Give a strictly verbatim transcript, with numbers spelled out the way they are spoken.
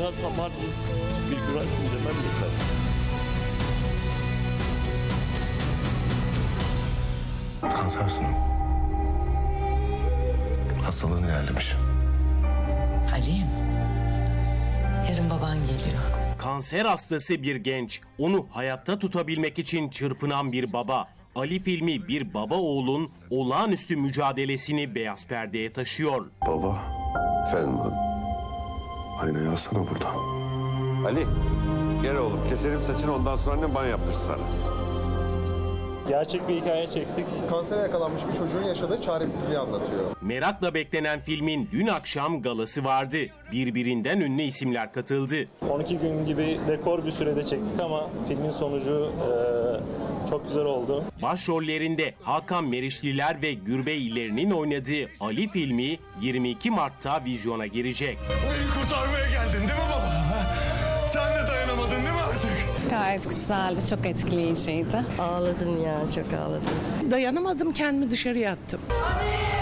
her sabah bir günaydın demem yeter. Kansersin. Hastalığın ilerlemiş. Ali'm, yarın baban geliyor. Kanser hastası bir genç, onu hayatta tutabilmek için çırpınan bir baba. Ali filmi bir baba oğlun olağanüstü mücadelesini beyaz perdeye taşıyor. Baba. Efendim abi. Aynayı alsana burada. Ali, gel oğlum keselim saçını, ondan sonra annem banyo yaptır sana. Gerçek bir hikaye çektik. Kansere yakalanmış bir çocuğun yaşadığı çaresizliği anlatıyor. Merakla beklenen filmin dün akşam galası vardı. Birbirinden ünlü isimler katıldı. on iki gün gibi rekor bir sürede çektik ama filmin sonucu e, çok güzel oldu. Başrollerinde Hakan Meriçliler ve Gürbey İller'in oynadığı Ali filmi yirmi iki Mart'ta vizyona girecek. Beni kurtarmaya geldin değil mi baba? Sen de dayanamadın değil mi artık? Gayet güzeldi, çok etkileyiciydi. Ağladım ya, çok ağladım. Dayanamadım, kendimi dışarıya attım.